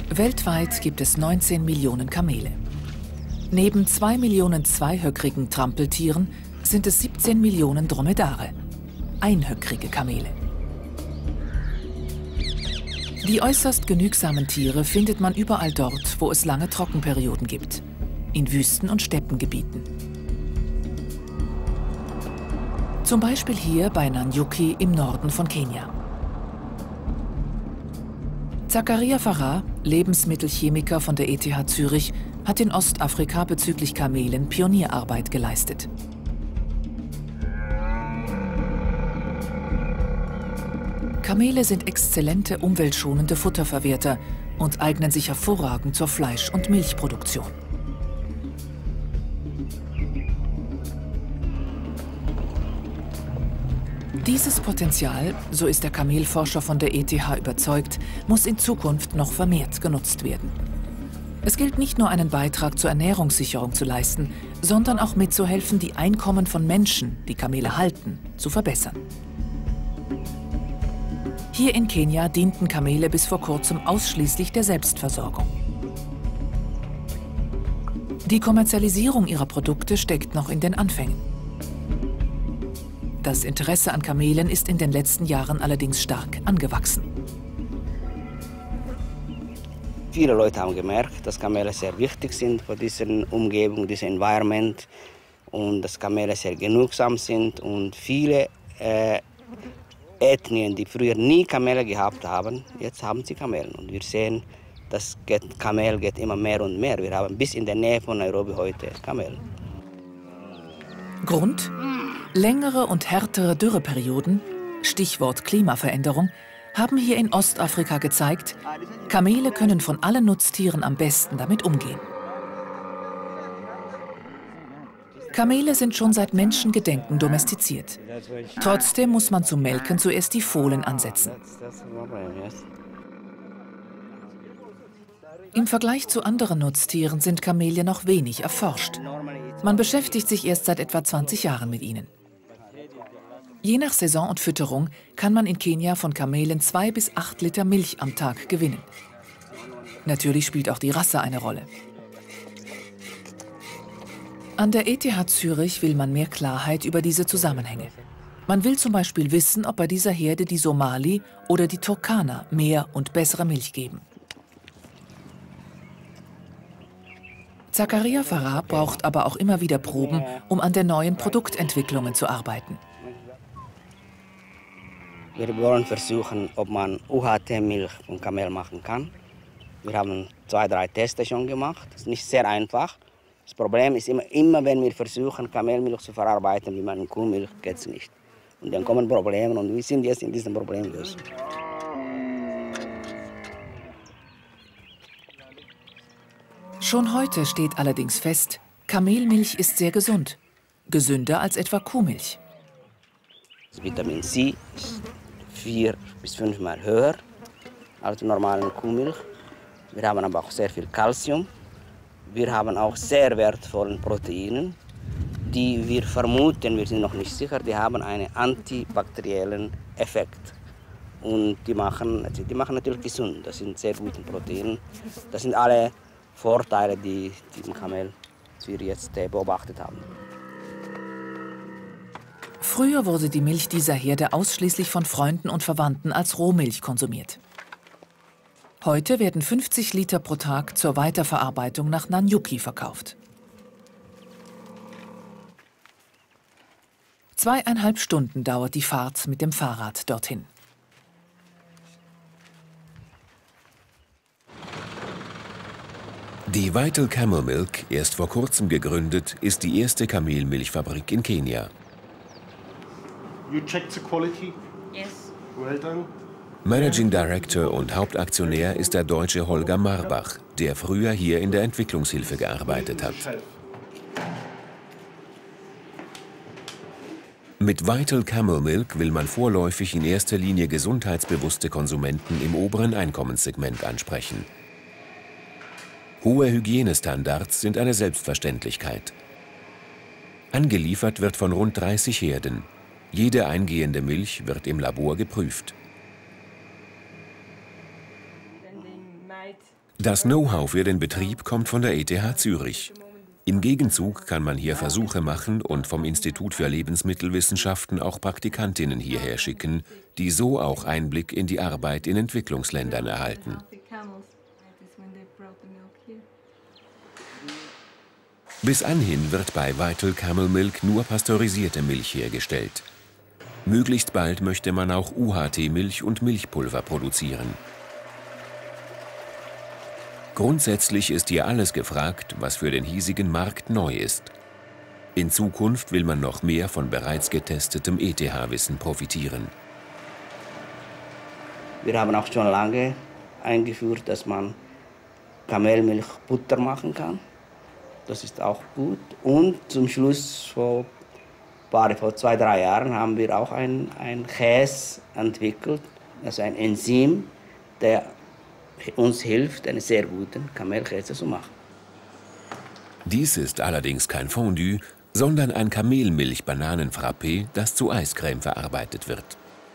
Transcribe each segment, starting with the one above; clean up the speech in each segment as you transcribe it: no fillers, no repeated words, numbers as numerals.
Weltweit gibt es 19 Millionen Kamele. Neben 2 Millionen zweihöckrigen Trampeltieren sind es 17 Millionen Dromedare, einhöckrige Kamele. Die äußerst genügsamen Tiere findet man überall dort, wo es lange Trockenperioden gibt, in Wüsten- und Steppengebieten. Zum Beispiel hier bei Nanyuki im Norden von Kenia. Zakaria Farah, Lebensmittelchemiker von der ETH Zürich, hat in Ostafrika bezüglich Kamelen Pionierarbeit geleistet. Kamele sind exzellente umweltschonende Futterverwerter und eignen sich hervorragend zur Fleisch- und Milchproduktion. Dieses Potenzial, so ist der Kamelforscher von der ETH überzeugt, muss in Zukunft noch vermehrt genutzt werden. Es gilt nicht nur einen Beitrag zur Ernährungssicherung zu leisten, sondern auch mitzuhelfen, die Einkommen von Menschen, die Kamele halten, zu verbessern. Hier in Kenia dienten Kamele bis vor kurzem ausschließlich der Selbstversorgung. Die Kommerzialisierung ihrer Produkte steckt noch in den Anfängen. Das Interesse an Kamelen ist in den letzten Jahren allerdings stark angewachsen. Viele Leute haben gemerkt, dass Kamele sehr wichtig sind für diese Umgebung, dieses Environment, und dass Kamele sehr genügsam sind. Und viele Ethnien, die früher nie Kamele gehabt haben, jetzt haben sie Kamelen. Und wir sehen, das Kamel geht immer mehr und mehr. Wir haben bis in der Nähe von Nairobi heute Kamel. Grund? Längere und härtere Dürreperioden, Stichwort Klimaveränderung, haben hier in Ostafrika gezeigt, Kamele können von allen Nutztieren am besten damit umgehen. Kamele sind schon seit Menschengedenken domestiziert. Trotzdem muss man zum Melken zuerst die Fohlen ansetzen. Im Vergleich zu anderen Nutztieren sind Kamele noch wenig erforscht. Man beschäftigt sich erst seit etwa 20 Jahren mit ihnen. Je nach Saison und Fütterung kann man in Kenia von Kamelen 2 bis 8 Liter Milch am Tag gewinnen. Natürlich spielt auch die Rasse eine Rolle. An der ETH Zürich will man mehr Klarheit über diese Zusammenhänge. Man will zum Beispiel wissen, ob bei dieser Herde die Somali oder die Turkana mehr und bessere Milch geben. Zakaria Farah braucht aber auch immer wieder Proben, um an der neuen Produktentwicklungen zu arbeiten. Wir wollen versuchen, ob man UHT-Milch von Kamel machen kann. Wir haben 2, 3 Tests schon gemacht. Das ist nicht sehr einfach. Das Problem ist immer wenn wir versuchen, Kamelmilch zu verarbeiten, wie man Kuhmilch, geht es nicht. Und dann kommen Probleme und wir sind jetzt in diesem Problem los. Schon heute steht allerdings fest, Kamelmilch ist sehr gesund. Gesünder als etwa Kuhmilch. Das Vitamin C ist 4 bis 5 Mal höher als normale Kuhmilch. Wir haben aber auch sehr viel Calcium. Wir haben auch sehr wertvolle Proteine, die wir vermuten, wir sind noch nicht sicher, die haben einen antibakteriellen Effekt. Und die machen natürlich gesund. Das sind sehr gute Proteine. Das sind alle Vorteile, die im Kamel wir jetzt beobachtet haben. Früher wurde die Milch dieser Herde ausschließlich von Freunden und Verwandten als Rohmilch konsumiert. Heute werden 50 Liter pro Tag zur Weiterverarbeitung nach Nanyuki verkauft. 2,5 Stunden dauert die Fahrt mit dem Fahrrad dorthin. Die Vital Camel Milk, erst vor kurzem gegründet, ist die erste Kamelmilchfabrik in Kenia. You checked the quality? Yes. Well done. Managing Director und Hauptaktionär ist der Deutsche Holger Marbach, der früher hier in der Entwicklungshilfe gearbeitet hat. Mit Vital Camel Milk will man vorläufig in erster Linie gesundheitsbewusste Konsumenten im oberen Einkommenssegment ansprechen. Hohe Hygienestandards sind eine Selbstverständlichkeit. Angeliefert wird von rund 30 Herden. Jede eingehende Milch wird im Labor geprüft. Das Know-how für den Betrieb kommt von der ETH Zürich. Im Gegenzug kann man hier Versuche machen und vom Institut für Lebensmittelwissenschaften auch Praktikantinnen hierher schicken, die so auch Einblick in die Arbeit in Entwicklungsländern erhalten. Bis anhin wird bei Vital Camel Milk nur pasteurisierte Milch hergestellt. Möglichst bald möchte man auch UHT-Milch und Milchpulver produzieren. Grundsätzlich ist hier alles gefragt, was für den hiesigen Markt neu ist. In Zukunft will man noch mehr von bereits getestetem ETH-Wissen profitieren. Wir haben auch schon lange eingeführt, dass man Kamelmilch Butter machen kann. Das ist auch gut. Und zum Schluss, vor 2-3 Jahren, haben wir auch ein Käse entwickelt, also ein Enzym, der uns hilft, einen sehr guten Kamelkäse zu machen. Dies ist allerdings kein Fondue, sondern ein Kamelmilch-Bananenfrappé, das zu Eiscreme verarbeitet wird.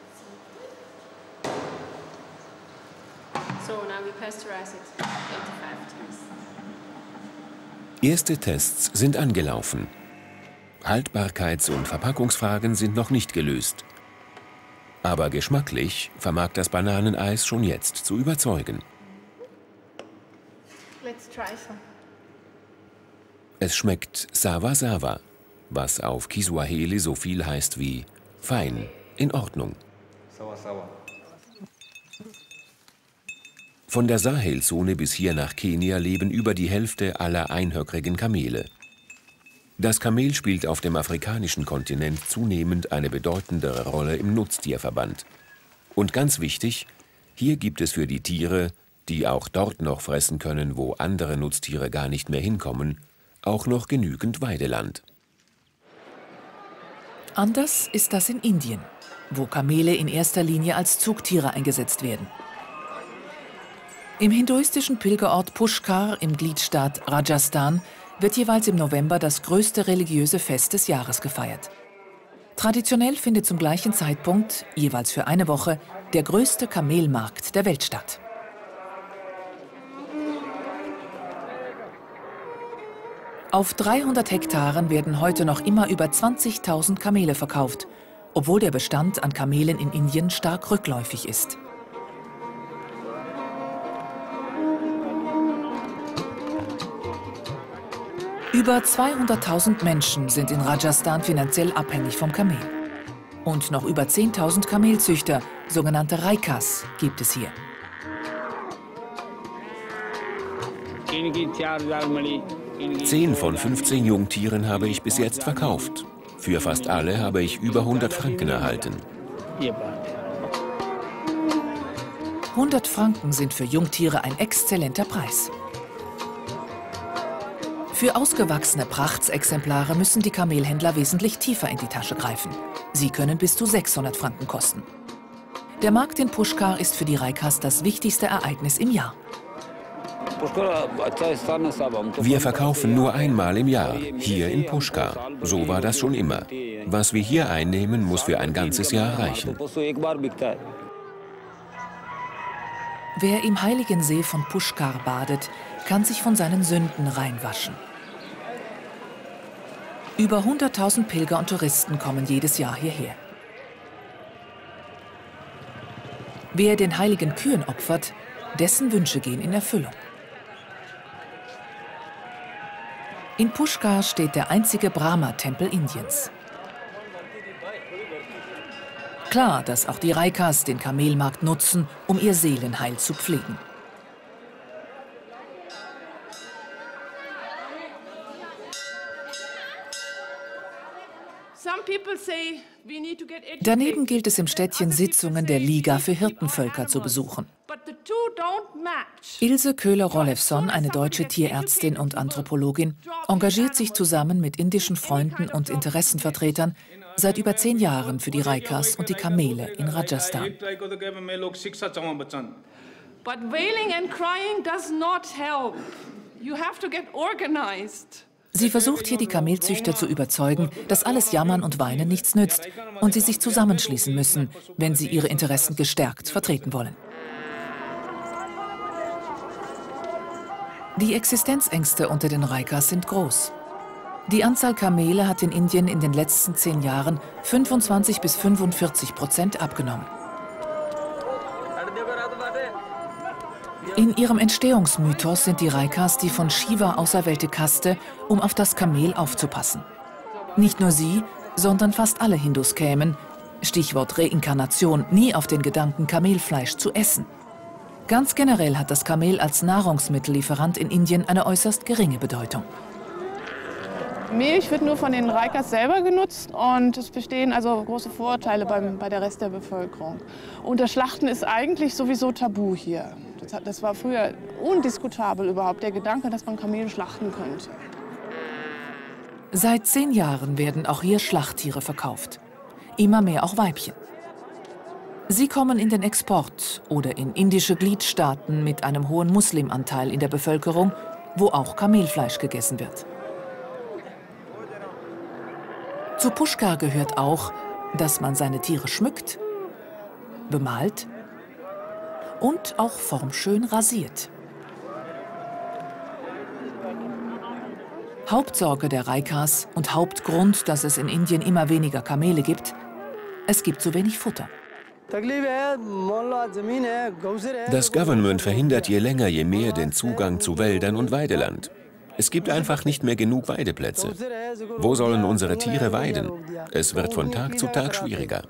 Erste Tests sind angelaufen. Haltbarkeits- und Verpackungsfragen sind noch nicht gelöst. Aber geschmacklich vermag das Bananeneis schon jetzt zu überzeugen. Es schmeckt Sawa Sawa, was auf Kiswahili so viel heißt wie fein, in Ordnung. Von der Sahelzone bis hier nach Kenia leben über die Hälfte aller einhöckrigen Kamele. Das Kamel spielt auf dem afrikanischen Kontinent zunehmend eine bedeutendere Rolle im Nutztierverband. Und ganz wichtig, hier gibt es für die Tiere, die auch dort noch fressen können, wo andere Nutztiere gar nicht mehr hinkommen, auch noch genügend Weideland. Anders ist das in Indien, wo Kamele in erster Linie als Zugtiere eingesetzt werden. Im hinduistischen Pilgerort Pushkar im Gliedstaat Rajasthan wird jeweils im November das größte religiöse Fest des Jahres gefeiert. Traditionell findet zum gleichen Zeitpunkt, jeweils für eine Woche, der größte Kamelmarkt der Welt statt. Auf 300 Hektaren werden heute noch immer über 20.000 Kamele verkauft, obwohl der Bestand an Kamelen in Indien stark rückläufig ist. Über 200.000 Menschen sind in Rajasthan finanziell abhängig vom Kamel. Und noch über 10.000 Kamelzüchter, sogenannte Raikas, gibt es hier. Zehn von 15 Jungtieren habe ich bis jetzt verkauft. Für fast alle habe ich über 100 Franken erhalten. 100 Franken sind für Jungtiere ein exzellenter Preis. Für ausgewachsene Prachtexemplare müssen die Kamelhändler wesentlich tiefer in die Tasche greifen. Sie können bis zu 600 Franken kosten. Der Markt in Pushkar ist für die Raikas das wichtigste Ereignis im Jahr. Wir verkaufen nur einmal im Jahr, hier in Pushkar. So war das schon immer. Was wir hier einnehmen, muss für ein ganzes Jahr reichen. Wer im heiligen See von Pushkar badet, kann sich von seinen Sünden reinwaschen. Über 100.000 Pilger und Touristen kommen jedes Jahr hierher. Wer den heiligen Kühen opfert, dessen Wünsche gehen in Erfüllung. In Pushkar steht der einzige Brahma-Tempel Indiens. Klar, dass auch die Raikas den Kamelmarkt nutzen, um ihr Seelenheil zu pflegen. Daneben gilt es im Städtchen Sitzungen der Liga für Hirtenvölker zu besuchen. Ilse Köhler-Rollefson, eine deutsche Tierärztin und Anthropologin, engagiert sich zusammen mit indischen Freunden und Interessenvertretern seit über 10 Jahren für die Raikas und die Kamele in Rajasthan. But wailing and crying does not help. You have to get organized. Sie versucht hier die Kamelzüchter zu überzeugen, dass alles Jammern und Weinen nichts nützt und sie sich zusammenschließen müssen, wenn sie ihre Interessen gestärkt vertreten wollen. Die Existenzängste unter den Raikas sind groß. Die Anzahl Kamele hat in Indien in den letzten 10 Jahren 25 bis 45% abgenommen. In ihrem Entstehungsmythos sind die Raikas die von Shiva auserwählte Kaste, um auf das Kamel aufzupassen. Nicht nur sie, sondern fast alle Hindus kämen, Stichwort Reinkarnation, nie auf den Gedanken, Kamelfleisch zu essen. Ganz generell hat das Kamel als Nahrungsmittellieferant in Indien eine äußerst geringe Bedeutung. Milch wird nur von den Raikas selber genutzt und es bestehen also große Vorurteile bei der Rest der Bevölkerung. Und das Schlachten ist eigentlich sowieso tabu hier. Das war früher undiskutabel überhaupt, der Gedanke, dass man Kamele schlachten könnte. Seit 10 Jahren werden auch hier Schlachttiere verkauft. Immer mehr auch Weibchen. Sie kommen in den Export oder in indische Gliedstaaten mit einem hohen Muslimanteil in der Bevölkerung, wo auch Kamelfleisch gegessen wird. Zu Pushkar gehört auch, dass man seine Tiere schmückt, bemalt und auch formschön rasiert. Hauptsorge der Raikas und Hauptgrund, dass es in Indien immer weniger Kamele gibt: es gibt zu wenig Futter. Das Government verhindert je länger je mehr den Zugang zu Wäldern und Weideland. Es gibt einfach nicht mehr genug Weideplätze. Wo sollen unsere Tiere weiden? Es wird von Tag zu Tag schwieriger.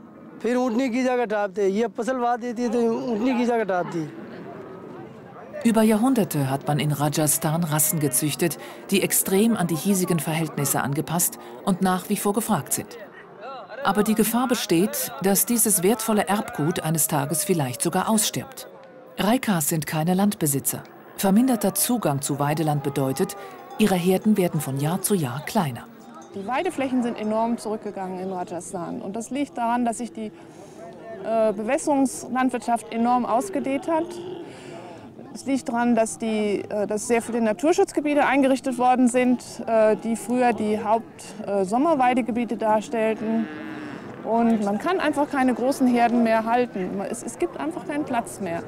Über Jahrhunderte hat man in Rajasthan Rassen gezüchtet, die extrem an die hiesigen Verhältnisse angepasst und nach wie vor gefragt sind. Aber die Gefahr besteht, dass dieses wertvolle Erbgut eines Tages vielleicht sogar ausstirbt. Raikas sind keine Landbesitzer. Verminderter Zugang zu Weideland bedeutet, ihre Herden werden von Jahr zu Jahr kleiner. Die Weideflächen sind enorm zurückgegangen in Rajasthan. Und das liegt daran, dass sich die Bewässerungslandwirtschaft enorm ausgedehnt hat. Es liegt daran, dass sehr viele Naturschutzgebiete eingerichtet worden sind, die früher die Hauptsommerweidegebiete darstellten. Und man kann einfach keine großen Herden mehr halten. Es gibt einfach keinen Platz mehr.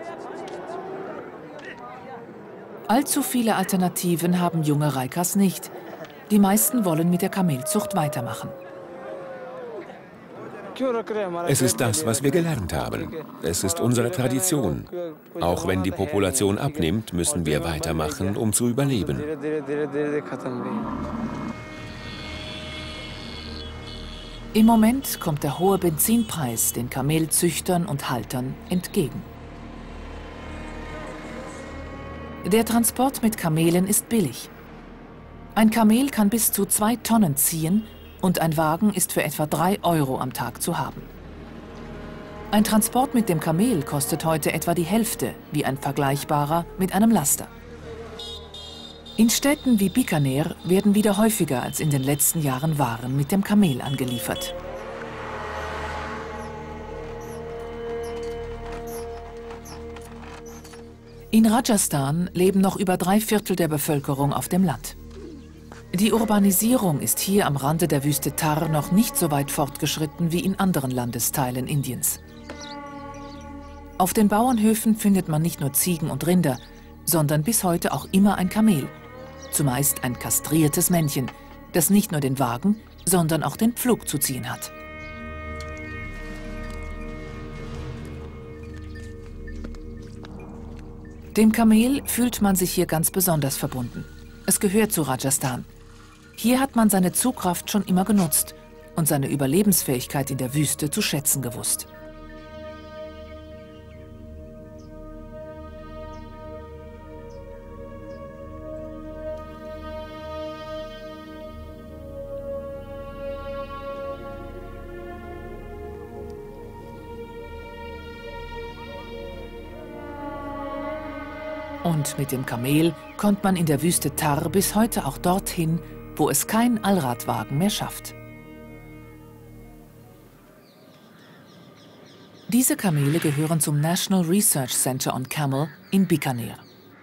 Allzu viele Alternativen haben junge Raikas nicht. Die meisten wollen mit der Kamelzucht weitermachen. Es ist das, was wir gelernt haben. Es ist unsere Tradition. Auch wenn die Population abnimmt, müssen wir weitermachen, um zu überleben. Im Moment kommt der hohe Benzinpreis den Kamelzüchtern und Haltern entgegen. Der Transport mit Kamelen ist billig. Ein Kamel kann bis zu 2 Tonnen ziehen und ein Wagen ist für etwa 3 € am Tag zu haben. Ein Transport mit dem Kamel kostet heute etwa die Hälfte wie ein vergleichbarer mit einem Laster. In Städten wie Bikaner werden wieder häufiger als in den letzten Jahren Waren mit dem Kamel angeliefert. In Rajasthan leben noch über 3/4 der Bevölkerung auf dem Land. Die Urbanisierung ist hier am Rande der Wüste Thar noch nicht so weit fortgeschritten wie in anderen Landesteilen Indiens. Auf den Bauernhöfen findet man nicht nur Ziegen und Rinder, sondern bis heute auch immer ein Kamel. Zumeist ein kastriertes Männchen, das nicht nur den Wagen, sondern auch den Pflug zu ziehen hat. Dem Kamel fühlt man sich hier ganz besonders verbunden. Es gehört zu Rajasthan. Hier hat man seine Zugkraft schon immer genutzt und seine Überlebensfähigkeit in der Wüste zu schätzen gewusst. Und mit dem Kamel kommt man in der Wüste Thar bis heute auch dorthin, wo es kein Allradwagen mehr schafft. Diese Kamele gehören zum National Research Center on Camel in Bikaner.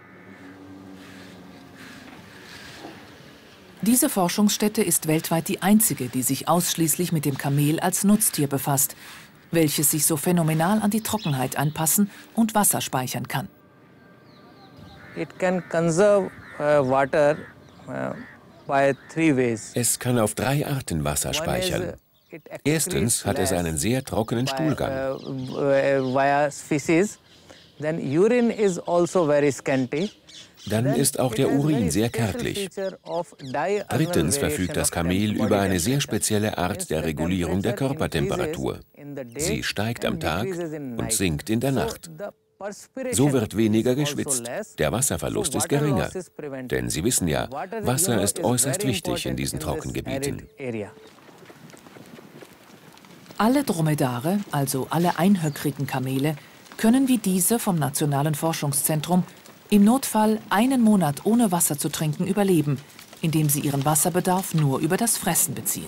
Diese Forschungsstätte ist weltweit die einzige, die sich ausschließlich mit dem Kamel als Nutztier befasst, welches sich so phänomenal an die Trockenheit anpassen und Wasser speichern kann. Es kann auf 3 Arten Wasser speichern. Erstens hat es einen sehr trockenen Stuhlgang. Dann ist auch der Urin sehr kärglich. Drittens verfügt das Kamel über eine sehr spezielle Art der Regulierung der Körpertemperatur. Sie steigt am Tag und sinkt in der Nacht. So wird weniger geschwitzt. Der Wasserverlust ist geringer. Denn Sie wissen ja, Wasser ist äußerst wichtig in diesen Trockengebieten. Alle Dromedare, also alle einhöckrigen Kamele, können wie diese vom Nationalen Forschungszentrum im Notfall einen Monat ohne Wasser zu trinken überleben, indem sie ihren Wasserbedarf nur über das Fressen beziehen.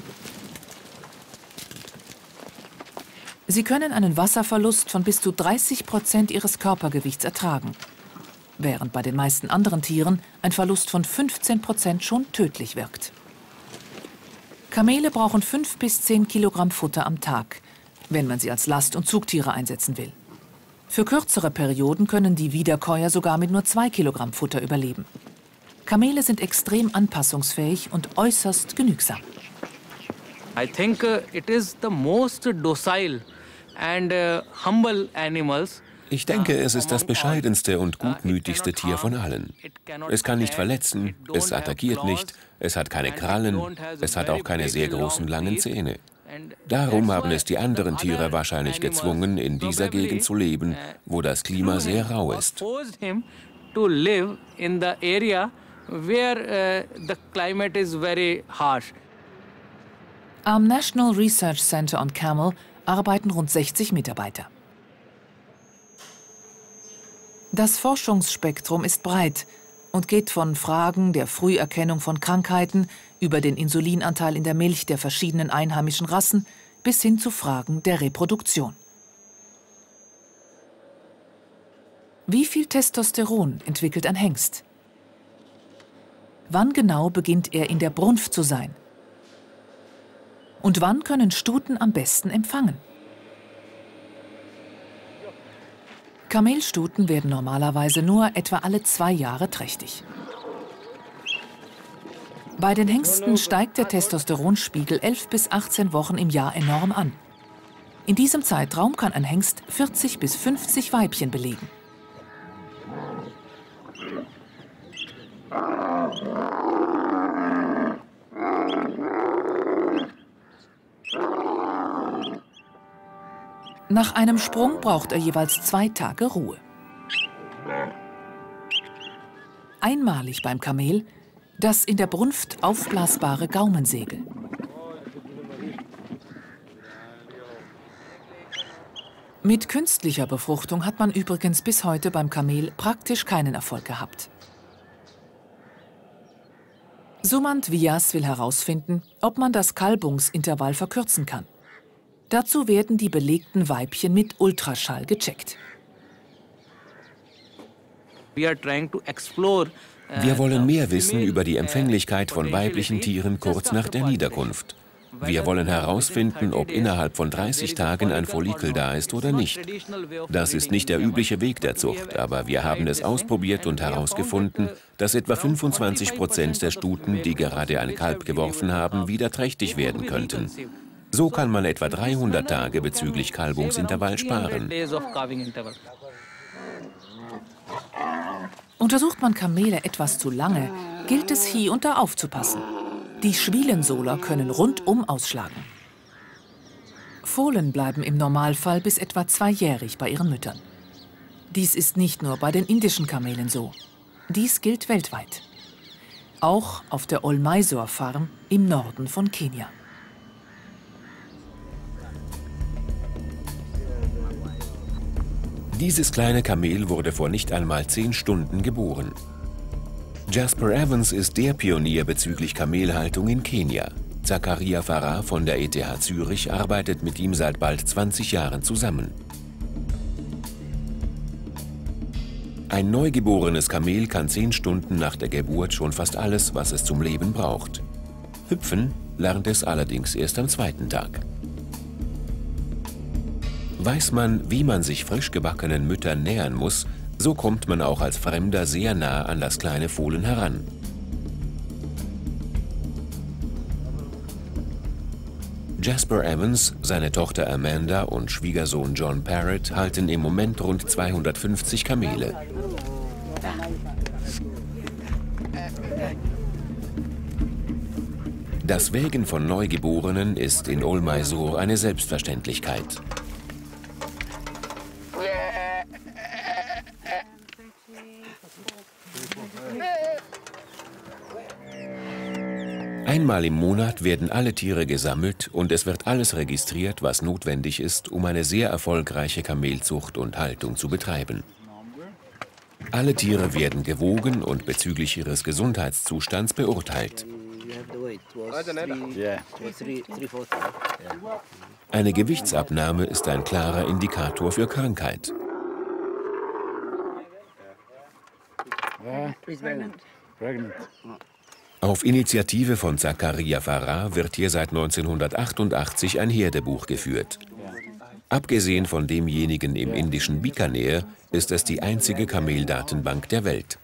Sie können einen Wasserverlust von bis zu 30% ihres Körpergewichts ertragen, während bei den meisten anderen Tieren ein Verlust von 15% schon tödlich wirkt. Kamele brauchen 5 bis 10 Kilogramm Futter am Tag, wenn man sie als Last- und Zugtiere einsetzen will. Für kürzere Perioden können die Wiederkäuer sogar mit nur 2 Kilogramm Futter überleben. Kamele sind extrem anpassungsfähig und äußerst genügsam. I think it is the most docile and humble animals. Ich denke, es ist das bescheidenste und gutmütigste Tier von allen. Es kann nicht verletzen, es attackiert nicht, es hat keine Krallen, es hat auch keine sehr großen langen Zähne. Darum haben es die anderen Tiere wahrscheinlich gezwungen, in dieser Gegend zu leben, wo das Klima sehr rau ist. Am National Research Center on Camel arbeiten rund 60 Mitarbeiter. Das Forschungsspektrum ist breit und geht von Fragen der Früherkennung von Krankheiten über den Insulinanteil in der Milch der verschiedenen einheimischen Rassen bis hin zu Fragen der Reproduktion. Wie viel Testosteron entwickelt ein Hengst? Wann genau beginnt er in der Brunft zu sein? Und wann können Stuten am besten empfangen? Kamelstuten werden normalerweise nur etwa alle 2 Jahre trächtig. Bei den Hengsten steigt der Testosteronspiegel 11 bis 18 Wochen im Jahr enorm an. In diesem Zeitraum kann ein Hengst 40 bis 50 Weibchen belegen. Nach einem Sprung braucht er jeweils 2 Tage Ruhe. Einmalig beim Kamel das in der Brunft aufblasbare Gaumensegel. Mit künstlicher Befruchtung hat man übrigens bis heute beim Kamel praktisch keinen Erfolg gehabt. Sumant Vyas will herausfinden, ob man das Kalbungsintervall verkürzen kann. Dazu werden die belegten Weibchen mit Ultraschall gecheckt. Wir wollen mehr wissen über die Empfänglichkeit von weiblichen Tieren kurz nach der Niederkunft. Wir wollen herausfinden, ob innerhalb von 30 Tagen ein Follikel da ist oder nicht. Das ist nicht der übliche Weg der Zucht, aber wir haben es ausprobiert und herausgefunden, dass etwa 25% der Stuten, die gerade ein Kalb geworfen haben, wieder trächtig werden könnten. So kann man etwa 300 Tage bezüglich Kalbungsintervall sparen. Untersucht man Kamele etwas zu lange, gilt es hier und da aufzupassen. Die Schwielensohler können rundum ausschlagen. Fohlen bleiben im Normalfall bis etwa 2-jährig bei ihren Müttern. Dies ist nicht nur bei den indischen Kamelen so. Dies gilt weltweit. Auch auf der Ol Mysore Farm im Norden von Kenia. Dieses kleine Kamel wurde vor nicht einmal 10 Stunden geboren. Jasper Evans ist der Pionier bezüglich Kamelhaltung in Kenia. Zakaria Farah von der ETH Zürich arbeitet mit ihm seit bald 20 Jahren zusammen. Ein neugeborenes Kamel kann 10 Stunden nach der Geburt schon fast alles, was es zum Leben braucht. Hüpfen lernt es allerdings erst am 2. Tag. Weiß man, wie man sich frisch gebackenen Müttern nähern muss, So kommt man auch als Fremder sehr nah an das kleine Fohlen heran. Jasper Evans, seine Tochter Amanda und Schwiegersohn John Parrott halten im Moment rund 250 Kamele. Das Wägen von Neugeborenen ist in Ol Maisor eine Selbstverständlichkeit. Einmal im Monat werden alle Tiere gesammelt und es wird alles registriert, was notwendig ist, um eine sehr erfolgreiche Kamelzucht und Haltung zu betreiben. Alle Tiere werden gewogen und bezüglich ihres Gesundheitszustands beurteilt. Eine Gewichtsabnahme ist ein klarer Indikator für Krankheit. Auf Initiative von Zakaria Farah wird hier seit 1988 ein Herdebuch geführt. Abgesehen von demjenigen im indischen Bikaner ist es die einzige Kameldatenbank der Welt.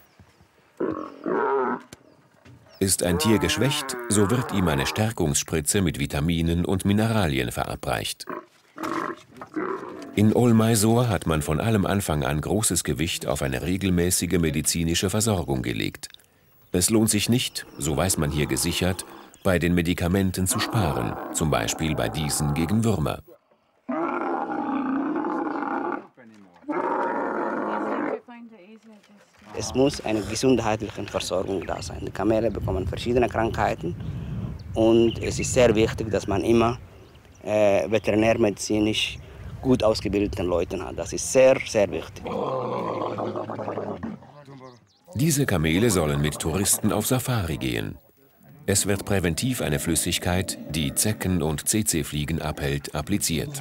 Ist ein Tier geschwächt, so wird ihm eine Stärkungsspritze mit Vitaminen und Mineralien verabreicht. In Ol Maisor hat man von allem Anfang an großes Gewicht auf eine regelmäßige medizinische Versorgung gelegt. Es lohnt sich nicht, so weiß man hier gesichert, bei den Medikamenten zu sparen, zum Beispiel bei diesen gegen Würmer. Es muss eine gesundheitliche Versorgung da sein. Die Kamele bekommen verschiedene Krankheiten und es ist sehr wichtig, dass man immer veterinärmedizinisch gut ausgebildete Leute hat. Das ist sehr, sehr wichtig. Diese Kamele sollen mit Touristen auf Safari gehen. Es wird präventiv eine Flüssigkeit, die Zecken und Tsetse-Fliegen abhält, appliziert.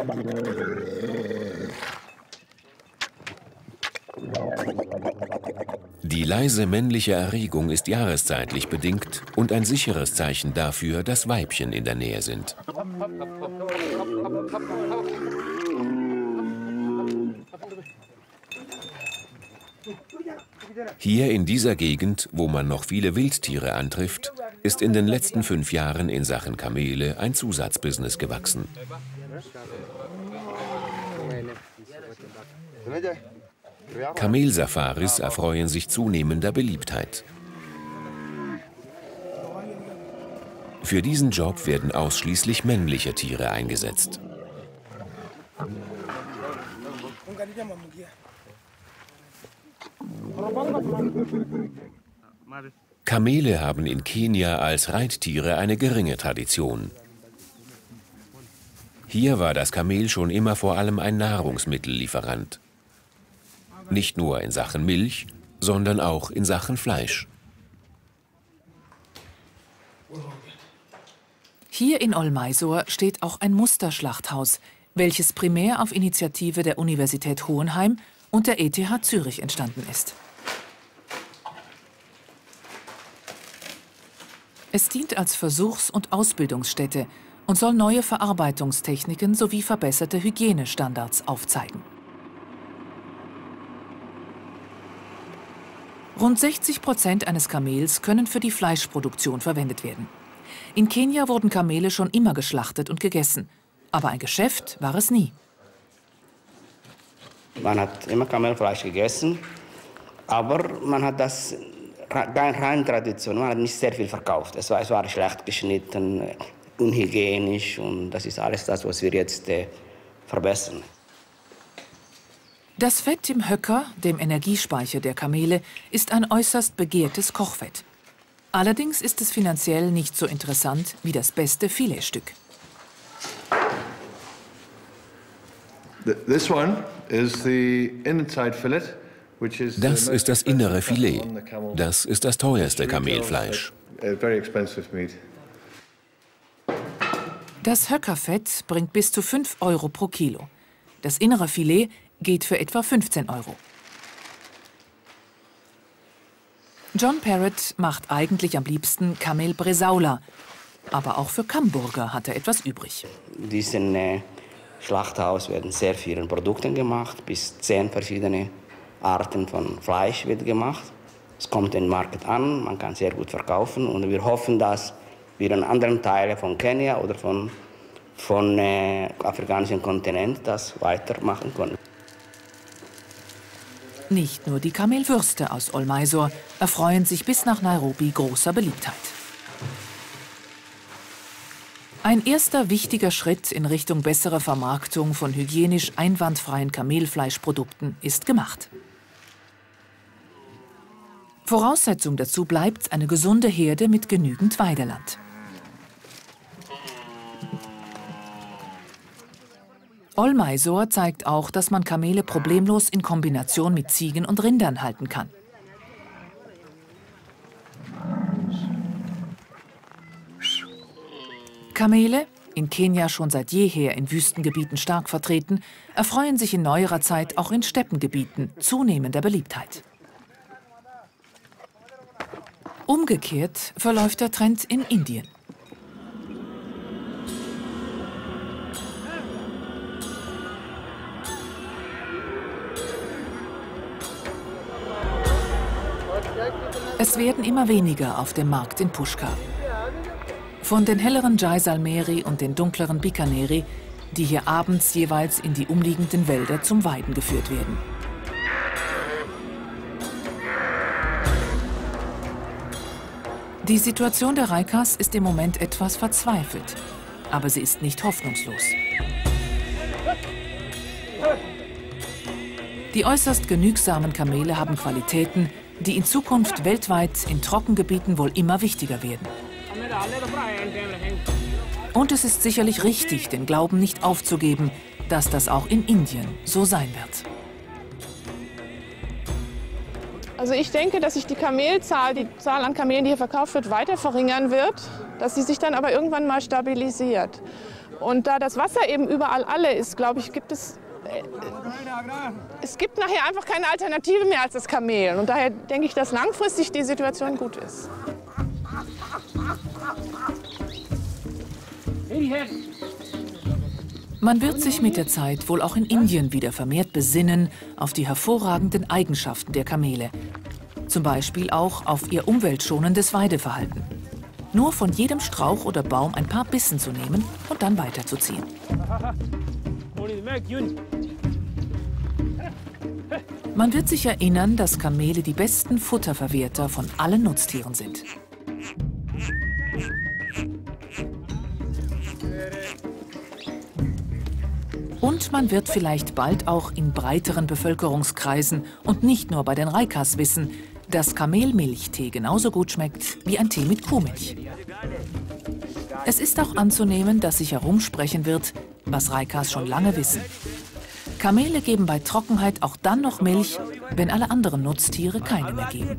Die leise männliche Erregung ist jahreszeitlich bedingt und ein sicheres Zeichen dafür, dass Weibchen in der Nähe sind. Hier in dieser Gegend, wo man noch viele Wildtiere antrifft, ist in den letzten 5 Jahren in Sachen Kamele ein Zusatzbusiness gewachsen. Kamelsafaris erfreuen sich zunehmender Beliebtheit. Für diesen Job werden ausschließlich männliche Tiere eingesetzt. Kamele haben in Kenia als Reittiere eine geringe Tradition. Hier war das Kamel schon immer vor allem ein Nahrungsmittellieferant. Nicht nur in Sachen Milch, sondern auch in Sachen Fleisch. Hier in Ol Maisor steht auch ein Musterschlachthaus, welches primär auf Initiative der Universität Hohenheim und der ETH Zürich entstanden ist. Es dient als Versuchs- und Ausbildungsstätte und soll neue Verarbeitungstechniken sowie verbesserte Hygienestandards aufzeigen. Rund 60% eines Kamels können für die Fleischproduktion verwendet werden. In Kenia wurden Kamele schon immer geschlachtet und gegessen, aber ein Geschäft war es nie. Man hat immer Kamelfleisch gegessen, aber man hat das rein Tradition, man hat nicht sehr viel verkauft. Es war schlecht geschnitten, unhygienisch und das ist alles das, was wir jetzt verbessern. Das Fett im Höcker, dem Energiespeicher der Kamele, ist ein äußerst begehrtes Kochfett. Allerdings ist es finanziell nicht so interessant wie das beste Filetstück. Das ist das innere Filet. Das ist das teuerste Kamelfleisch. Das Höckerfett bringt bis zu 5 € pro Kilo. Das innere Filet geht für etwa 15 €. John Parrott macht eigentlich am liebsten Kamel Bresaola, aber auch für Kamburger hat er etwas übrig. In diesem Schlachthaus werden sehr viele Produkte gemacht, bis 10 verschiedene Arten von Fleisch wird gemacht. Es kommt in den Markt an, man kann sehr gut verkaufen und wir hoffen, dass wir in anderen Teilen von Kenia oder von afrikanischen Kontinent das weitermachen können. Nicht nur die Kamelwürste aus Ol Maisor erfreuen sich bis nach Nairobi großer Beliebtheit. Ein erster wichtiger Schritt in Richtung bessere Vermarktung von hygienisch einwandfreien Kamelfleischprodukten ist gemacht. Voraussetzung dazu bleibt eine gesunde Herde mit genügend Weideland. Ol Maisor zeigt auch, dass man Kamele problemlos in Kombination mit Ziegen und Rindern halten kann. Kamele, in Kenia schon seit jeher in Wüstengebieten stark vertreten, erfreuen sich in neuerer Zeit auch in Steppengebieten zunehmender Beliebtheit. Umgekehrt verläuft der Trend in Indien. Es werden immer weniger auf dem Markt in Pushkar. Von den helleren Jaisalmeri und den dunkleren Bikaneri, die hier abends jeweils in die umliegenden Wälder zum Weiden geführt werden. Die Situation der Raikas ist im Moment etwas verzweifelt, aber sie ist nicht hoffnungslos. Die äußerst genügsamen Kamele haben Qualitäten, die in Zukunft weltweit in Trockengebieten wohl immer wichtiger werden. Und es ist sicherlich richtig, den Glauben nicht aufzugeben, dass das auch in Indien so sein wird. Also ich denke, dass sich die Kamelzahl, die Zahl an Kamelen, die hier verkauft wird, weiter verringern wird, dass sie sich dann aber irgendwann mal stabilisiert. Und da das Wasser eben überall alle ist, glaube ich, gibt es nachher einfach keine Alternative mehr als das Kamel. Und daher denke ich, dass langfristig die Situation gut ist. Man wird sich mit der Zeit wohl auch in Indien wieder vermehrt besinnen auf die hervorragenden Eigenschaften der Kamele. Zum Beispiel auch auf ihr umweltschonendes Weideverhalten. Nur von jedem Strauch oder Baum ein paar Bissen zu nehmen und dann weiterzuziehen. Man wird sich erinnern, dass Kamele die besten Futterverwerter von allen Nutztieren sind. Und man wird vielleicht bald auch in breiteren Bevölkerungskreisen und nicht nur bei den Raikas wissen, dass Kamelmilchtee genauso gut schmeckt wie ein Tee mit Kuhmilch. Es ist auch anzunehmen, dass sich herumsprechen wird, was Raikas schon lange wissen. Kamele geben bei Trockenheit auch dann noch Milch, wenn alle anderen Nutztiere keine mehr geben.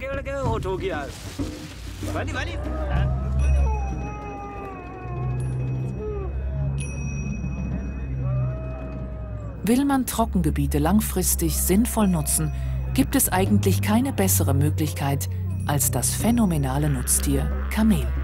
Will man Trockengebiete langfristig sinnvoll nutzen, gibt es eigentlich keine bessere Möglichkeit als das phänomenale Nutztier Kamel.